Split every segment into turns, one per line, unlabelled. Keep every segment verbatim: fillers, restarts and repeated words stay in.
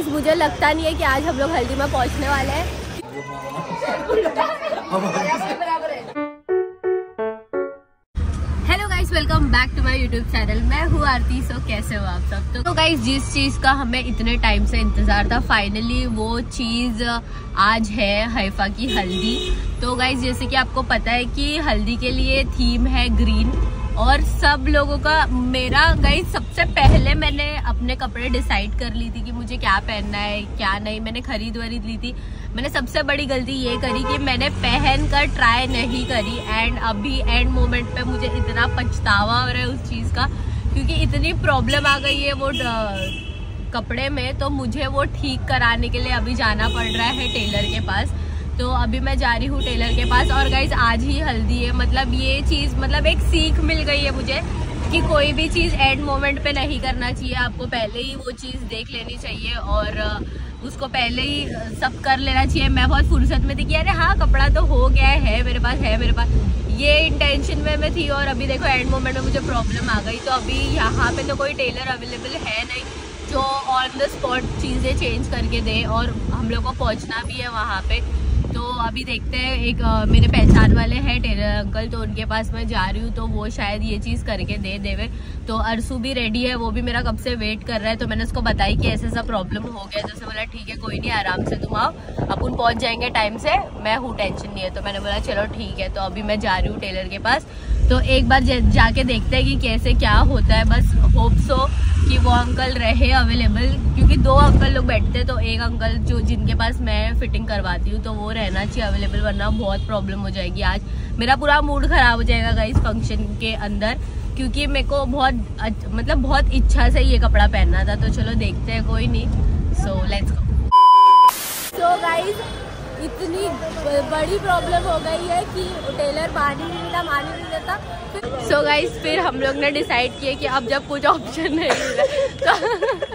मुझे लगता नहीं है कि आज हम लोग हल्दी में पहुंचने वाले हैं। Hello guys, welcome back to my YouTube channel. मैं हूँ आरती। सो कैसे हो आप सब? तो गाइस, जिस चीज का हमें इतने टाइम से इंतजार था, फाइनली वो चीज आज है, हैफा की हल्दी। तो गाइस, जैसे कि आपको पता है कि हल्दी के लिए थीम है ग्रीन, और सब लोगों का, मेरा गाइस सबसे पहले मैंने अपने कपड़े डिसाइड कर ली थी कि मुझे क्या पहनना है क्या नहीं। मैंने खरीद वरीद ली थी। मैंने सबसे बड़ी गलती ये करी कि मैंने पहन कर ट्राई नहीं करी, एंड अभी एंड मोमेंट पे मुझे इतना पछतावा हो रहा है उस चीज का, क्योंकि इतनी प्रॉब्लम आ गई है वो कपड़े में। तो मुझे वो ठीक कराने के लिए अभी जाना पड़ रहा है टेलर के पास। तो अभी मैं जा रही हूँ टेलर के पास। और गाइज, आज ही हल्दी है, मतलब ये चीज, मतलब एक सीख मिल गई है मुझे कि कोई भी चीज एंड मोमेंट पे नहीं करना चाहिए। आपको पहले ही वो चीज देख लेनी चाहिए और उसको पहले ही सब कर लेना चाहिए। मैं बहुत फुर्सत में थी कि अरे हाँ, कपड़ा तो हो गया है, मेरे पास है मेरे पास ये इंटेंशन में मैं थी। और अभी देखो एंड मोमेंट में मुझे प्रॉब्लम आ गई। तो अभी यहाँ पे तो कोई टेलर अवेलेबल है नहीं जो ऑन द स्पॉट चीजें चेंज करके दे, और हम लोग को पहुँचना भी है वहाँ पे। तो अभी देखते हैं, एक आ, मेरे पहचान वाले हैं टेलर अंकल, तो उनके पास मैं जा रही हूँ, तो वो शायद ये चीज़ करके दे देवे। तो अरसू भी रेडी है, वो भी मेरा कब से वेट कर रहा है। तो मैंने उसको बताई कि ऐसा ऐसा प्रॉब्लम हो गया। जैसे बोला ठीक है, कोई नहीं, आराम से तुम आओ, अपन पहुँच जाएंगे टाइम से, मैं हूँ, टेंशन नहीं है। तो मैंने बोला चलो ठीक है। तो अभी मैं जा रही हूँ टेलर के पास। तो एक बार जाके देखते हैं कि कैसे क्या होता है। बस होप सो कि वो अंकल रहे अवेलेबल, क्योंकि दो अंकल लोग बैठते हैं। तो एक अंकल जो जिनके पास मैं फिटिंग करवाती हूँ, तो वो रहना चाहिए अवेलेबल, वरना बहुत प्रॉब्लम हो जाएगी। आज मेरा पूरा मूड खराब हो जाएगा गाइस फंक्शन के अंदर, क्योंकि मेरे को बहुत मतलब बहुत इच्छा से ये कपड़ा पहनना था। तो चलो देखते हैं, कोई नहीं। So let's go. So guys, इतनी बड़ी प्रॉब्लम हो गई है कि टेलर मान ही नहीं देता, मान ही नहीं देता। सो so गाइस, फिर हम लोग ने डिसाइड किया कि अब जब कुछ ऑप्शन नहीं मिला तो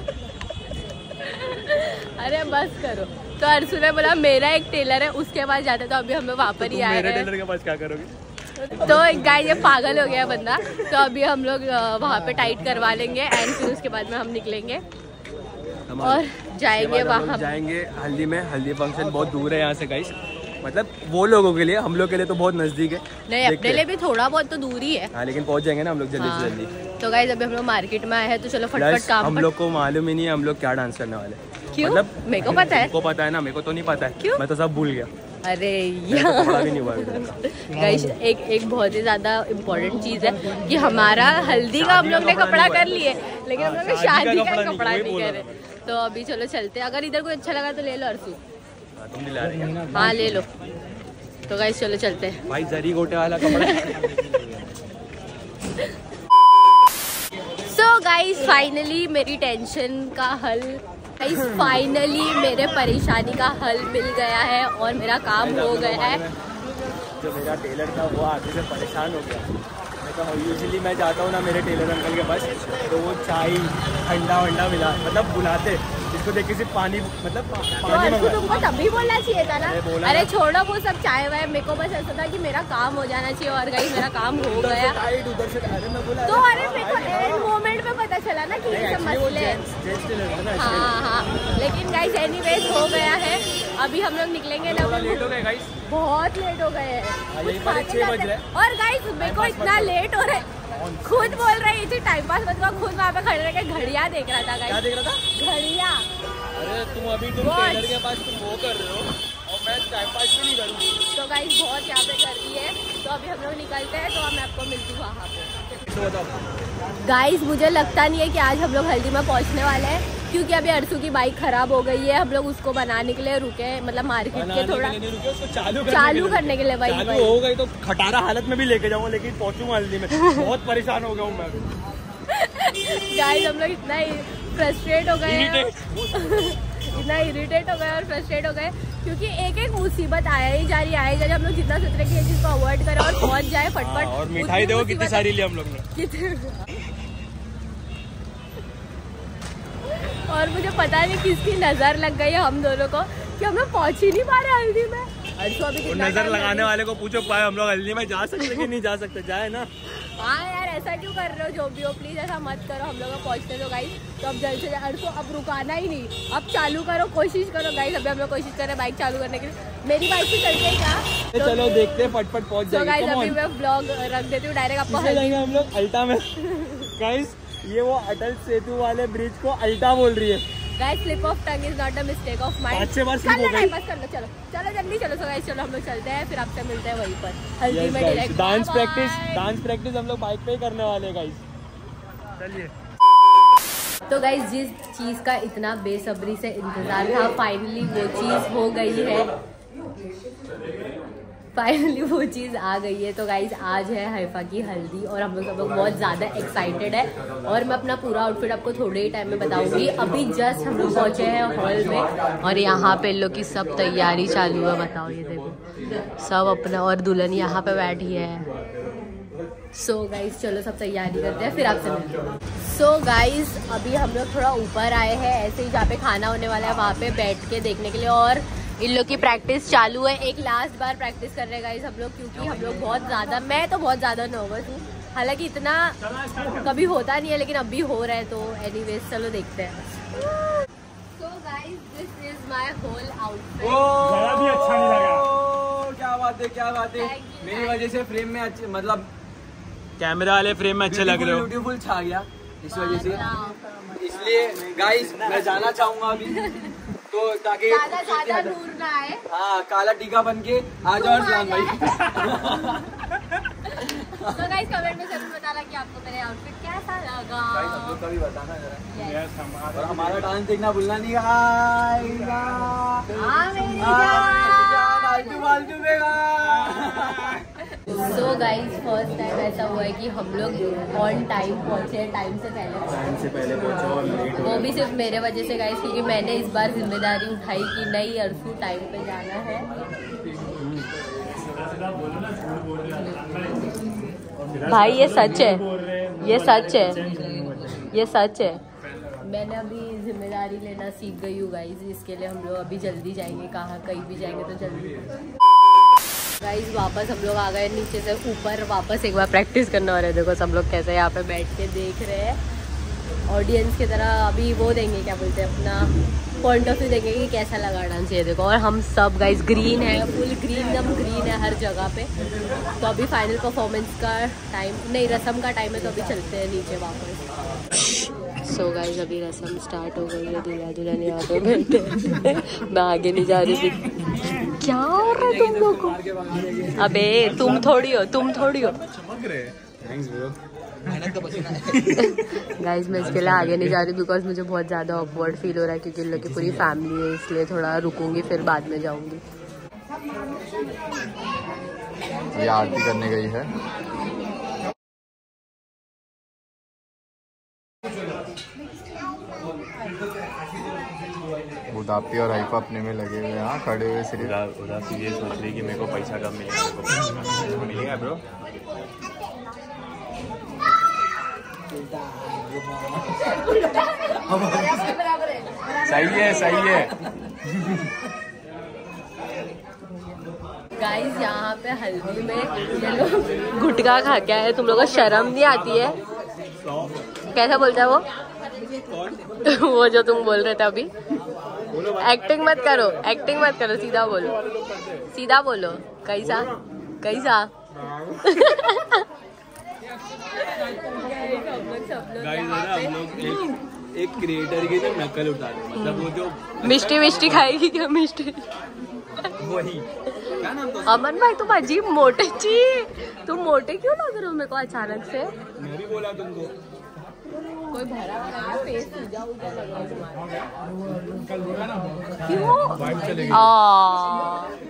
अरे बस करो। तो अरसू ने बोला मेरा एक टेलर है, उसके पास जाते। तो अभी हम लोग वहाँ पर ही आए हैं।
टेलर के पास क्या करोगे?
तो गाइस, ये पागल हो गया बंदा। तो अभी हम लोग वहाँ पे टाइट करवा लेंगे, एंड फिर उसके बाद में हम निकलेंगे और जाएंगे वहाँ
जाएंगे हल्दी में। हल्दी फंक्शन बहुत दूर है यहाँ से गाइस, मतलब वो लोगों के लिए, हम लोग के लिए तो बहुत नजदीक है।
नहीं, अपने लिए भी थोड़ा बहुत तो दूर ही है।
हाँ, लेकिन पहुँच जाएंगे ना हम लोग जल्दी
हाँ।
से जल्दी।
तो गाइस, अभी हम लोग मार्केट में आए हैं, तो चलो फटफट काम।
हम लोग को मालूम ही नहीं है हम लोग क्या डांस करने वाले।
क्यों?
मतलब
मेरे को पता है।
को पता है ना, मेरे को तो नहीं पता है।
क्यों?
मैं तो सब भूल गया।
अरे
यार, भी नहीं हुआ
गाइस, एक एक बहुत ही ज्यादा इम्पोर्टेंट चीज है कि हमारा हल्दी का हम लोग ने कपड़ा कर लिए, लेकिन हम लोग शादी का कपड़ा नहीं करे। तो अभी चलो चलते हैं। अगर इधर कोई अच्छा लगा तो ले लो अरसू।
तुम दिला रही हो?
हाँ, ले लो। तो गाइस चलो चलते हैं।
भाई जरी गोटे वाला कपड़ा।
सो गाइस, फाइनली मेरी टेंशन का हल, गाइस फाइनली मेरे परेशानी का हल मिल गया है और मेरा काम हो गया है।
जो मेरा टेलर था वो आगे से परेशान हो गया। तो यूजुअली मैं जाता हूँ ना मेरे टेलर अंकल के पास, तो वो चाय ठंडा वंडा मिला, मतलब बुलाते, जिसको देख के सिर्फ पानी, मतलब पानी मंगा।
तुमको तभी बोलना चाहिए था ना। अरे छोड़ो वो सब चाय वाय, मेरे को बस ऐसा था कि मेरा काम हो जाना चाहिए। और गाइस, मेरा काम हो गया।
उधर से अरे मैं बोला,
तो अरे मेरे को एंड मोमेंट में पता चला ना कि ये सब मसले हैं। हाँ हाँ, लेकिन गाइस एनीवेज हो गया है। अभी हम लोग निकलेंगे ना।
लेट हो गए गाइस,
बहुत लेट हो गए हैं।
छह बज रहे।
और गाइस, मेरे को इतना लेट हो रहा है, खुद बोल रही थी टाइम पास मत करो। खुद वहाँ पे खड़े रह के घड़िया देख रहा था।
क्या देख रहा था?
घड़िया।
अरे तुम अभी तुम टेलर के पास तुम वो कर रहे हो और मैं टाइम पास भी नहीं करूँगी।
तो गाइस, बहुत यहाँ पे कर रही है। तो अभी हम लोग निकलते हैं, तो मैं आपको मिलती हूँ वहाँ पे। गाइस, मुझे लगता नहीं है कि आज हम लोग हल्दी में पहुँचने वाले हैं, क्योंकि अभी अरसू की बाइक खराब हो गई है। हम लोग उसको बनाने के लिए रुके, मतलब मार्केट के थोड़ा
चालू
चालू करने के लिए। भाई
चालू हो गई तो खटारा हालत में भी लेके जाऊंगा, लेकिन पहुंचूंगा हल्दी में। बहुत परेशान हो गया हूँ मैं।
गाइस, हम लोग इतना फ्रस्ट्रेट हो गए इतना इरिटेट हो गए और फ्रस्ट्रेट हो गए, क्योंकि एक एक मुसीबत आया ही जा रही आया ही जा रही। हम लोग जितना सोच रहे कि ये चीज को अवॉइड करें और पहुंच जाए फटफट।
और मिठाई देखो कितनी सारी ली हम लोग ने।
और मुझे पता नहीं किसकी नजर लग गई है हम दोनों को कि हम लोग पहुंच ही नहीं पा रहे हल्दी में। अभी
नजर लगाने वाले को पूछो, पाए हम लोग हल्दी में जा सकते कि नहीं जा सकते, जाए ना।
हाँ यार, ऐसा क्यों कर रहे हो? जो भी हो प्लीज ऐसा मत करो, हम लोग पहुँचते तो गाइस। तो अब जल्द से जल्द अर्सो अब रुकाना ही नहीं, अब चालू करो, कोशिश करो गाइस। अभी हम लोग कोशिश कर रहे हैं बाइक चालू करने के लिए। मेरी बाइक से चलते हैं क्या?
तो चलो देखते हैं, फटफट पहुंच जाएंगे।
गाइस अभी मैं ब्लॉग रख देती हूँ डायरेक्ट आपको।
जाएंगे हम लोग अल्टा में। गाइस ये वो अटल सेतु वाले ब्रिज को अल्टा बोल रही है।
Guys slip of tongue is not a mistake of mind.
पांच छह बार स्लिप हो गई।
बस कर लो, चलो चलो जल्दी चलो। सो गाइस चलो हम लोग चलते हैं, फिर आपसे मिलते हैं वहीं पर हल्दी में direct.
Dance practice dance practice हम लोग बाइक पे ही करने वाले हैं गाइस। चलिए।
तो गाइस जिस चीज का इतना बेसब्री से इंतजार था, फाइनली वो चीज हो गई है। फाइनली वो चीज़ आ गई है। तो गाइज आज है हैफा की हल्दी और हम लोग सब लोग बहुत ज़्यादा एक्साइटेड है। और मैं अपना पूरा आउटफिट आपको थोड़े ही टाइम में बताऊंगी। अभी जस्ट हम लोग पहुँचे हैं हॉल में और यहाँ पे लोग की सब तैयारी चालू है। बताओ ये देखो सब अपना, और दुल्हन यहाँ पे बैठी है। सो so गाइज चलो सब तैयारी करते हैं, फिर आपसे मिलते हैं। सो गाइज अभी हम लोग थोड़ा ऊपर आए हैं, ऐसे ही जहाँ पे खाना होने वाला है वहाँ पे बैठ के देखने के लिए। और इन लोग की प्रैक्टिस चालू है, एक लास्ट बार प्रैक्टिस कर रहे हैं गाइस हम लोग, क्योंकि हम लोग बहुत ज़्यादा, मैं तो बहुत ज़्यादा नर्वस हूँ। हालांकि इतना कभी होता नहीं है, लेकिन अभी हो रहा है। तो एनीवेज चलो देखते हैं। So guys this is my whole outfit.
जरा भी अच्छा नहीं लगा। क्या बात है, क्या बात है। मेरी वजह से फ्रेम में अच्छे, मतलब कैमरा वाले फ्रेम में अच्छे लग रहे हो। ब्यूटीफुल छा गया इस वजह से। इसलिए गाइस मैं जाना चाहूंगा अभी, तो ताकि
ज्यादा ज्यादा दूर ना आए।
हाँ काला टीका बन के आ जाओ अरसलान भाई।
तो गाइस कमेंट में जरूर बताना कि आपको मेरे आउटफिट कैसा लगा।
गाइस हम लोग का भी बताना जरा। yes, और हमारा डांस देखना भूलना नहीं। आएगा
हाँ मेरी जान
आलतू फालतू देगा।
सो गाइस फर्स्ट टाइम ऐसा हुआ है कि हम लोग ऑन टाइम पहुँचे, टाइम से पहले
टाइम से पहले पहुंचे और लेट
वो भी सिर्फ मेरे वजह से गाइस, क्योंकि मैंने इस बार जिम्मेदारी उठाई कि नहीं अर्सू टाइम पे जाना है। भाई ये सच है, ये सच है, ये सच है। मैंने अभी जिम्मेदारी लेना सीख गई हूँ गाइस, इसके लिए हम लोग अभी जल्दी जाएंगे। कहाँ कहीं भी जाएंगे तो जल्दी। गाइस वापस हम लोग आ गए नीचे से ऊपर, वापस एक बार प्रैक्टिस करना हो रहा है। देखो सब लोग कैसे यहाँ पे बैठ के देख रहे हैं ऑडियंस की तरह। अभी वो देंगे क्या बोलते हैं, अपना पॉइंट ऑफ व्यू देंगे कि कैसा लगा डांस। ये देखो, और हम सब गाइस ग्रीन है, फुल ग्रीन, एकदम ग्रीन है हर जगह पे। तो अभी फाइनल परफॉर्मेंस का टाइम नहीं, रस्म का टाइम है, तो अभी चलते हैं नीचे वापस। सो गाइस अभी रस्म स्टार्ट हो गई है, दूल्हा दुल्हन यहाँ पे बैठे। मैं आगे नहीं जा रही थी। क्या हो रहा है तुम लोग को? अबे तुम थोड़ी हो, तुम थोड़ी हो। गाइस मैं इसके लिए आगे नहीं जा रही बिकॉज मुझे बहुत ज़्यादा ऑकवर्ड फील हो रहा है, क्योंकि इन लोग की पूरी फैमिली है, इसलिए थोड़ा रुकूंगी, फिर बाद में जाऊंगी।
ये आरती करने गई है। उदापी और हाइफा अपने में लगे हुए हैं, खड़े हुए सिर्फ।
उदासी ये सोच रही कि मेरे को पैसा कब मिलेगा, मिलेगा ब्रो। सही है, सही है।
गाइस यहाँ पे हल्दी में ये लोग गुटखा खा के आए। तुम लोगों को शर्म नहीं आती है? कैसा बोलता है वो? वो जो तुम बोल रहे थे अभी। एक्टिंग मत करो, एक्टिंग मत करो, सीधा बोलो, सीधा बोलो। कैसा कैसा?
हम लोग एक, एक क्रिएटर की तो नकल उठा रहे, मतलब वो जो
मिष्टी मिष्टी खाएगी क्या? मिष्टी
वही क्या नाम था?
अमन भाई तुम अजीब मोटे ची, तुम मोटे क्यों लग रहे हो मेरे को अचानक से?
मैं भी बोला तुमको।
कोई भरा भरा फेस पूजा उजा लगा तुम्हारा क्यों?